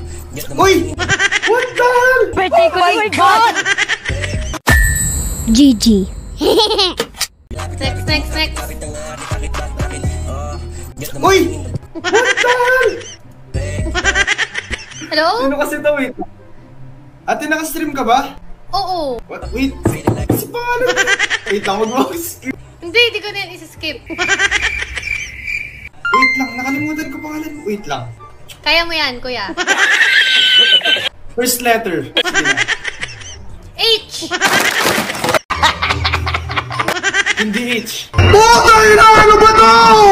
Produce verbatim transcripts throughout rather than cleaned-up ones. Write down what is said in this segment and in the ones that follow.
Uy! What the hell? Birthday ko, oh my God! G G. Next, next, next. Uy! What the hell? Hello? Sino kasi ito? Wait. Ate, nakastream ka ba? Oo. What? Wait. Kasi pangalan mo. Wait lang, huwag mo skip. Hindi, hindi ko na isa-skip. Wait lang, nakalimutan ko pangalan mo. Wait lang. Kaya mo yan, kuya. First letter. Sige na. H! Hindi H. Bukay na! Ano ba to?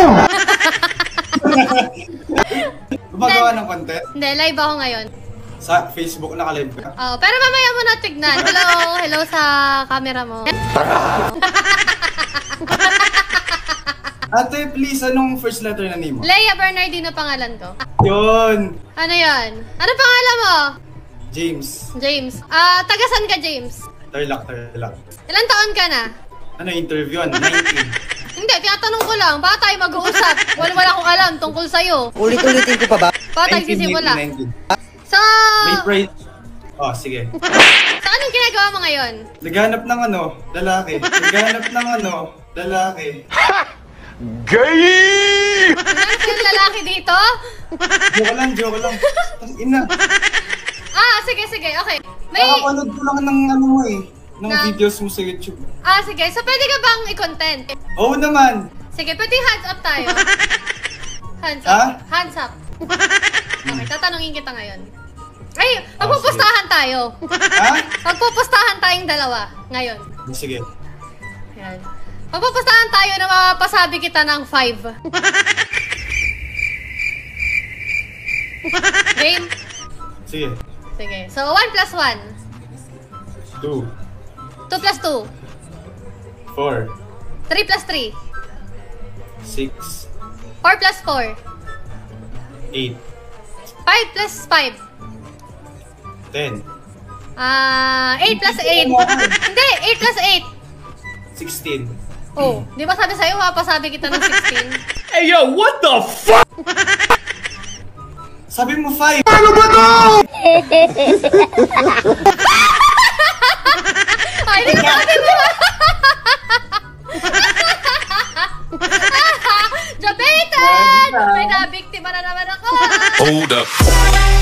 Gumagawa ng content? Hindi, live ako ngayon. Sa Facebook naka-live ka? Oh, pero mamaya mo na tignan. Hello, hello sa camera mo. Ate, please, anong first letter na name mo? Leia Bernardino pangalan ko. Yun! Ano yun? Ano pangalan mo? James. James. Ah, tagasan ka, James? Tarlac, Tarlac. Ilan taon ka na? Ano interview? nineteen. Hindi, tinatanong ko lang. Baka tayo mag-uusap. Wala wala akong alam tungkol sa'yo. Ulit-ulitin ko pa ba? Baka tayo sisimula. nineteen. So... May pride. Oh, sige. So, anong ginagawa mo ngayon? Naghanap ng ano, lalaki. Naghanap ng ano, lalaki. Gay! Nasa yung lalaki dito? Joke lang, joke lang. Ang ina. Ah, sige, sige. Okay. May... Nakapanood ko lang ng ano mo eh. Ng Na- videos mo sa YouTube. Ah, sige. So, pwede ka bang i-content? Oo naman. Sige, pwede hands up tayo. Hands up. Ha? Hands up. Okay, tatanungin kita ngayon. Ay, magpupustahan tayo. Ha? Magpupustahan tayong dalawa ngayon. Sige. Yan. Magpupustahan tayo na mapasabi kita ng five. Game? Sige. Sige. So, one plus one. Two. two plus two. Four. three plus three. Six. four plus four. Eight. five plus five. Ten. Ah, eight plus eight. Hindi, eight plus eight. Sixteen. Oh, di ba sabi sa'yo, mapasabi kita ng sixteen? Hey yo, what the fuck? Sabi mo five. Ano ba to? Ay, di ba sabi mo? Debated! May nabiktima na naman ako. Hold up.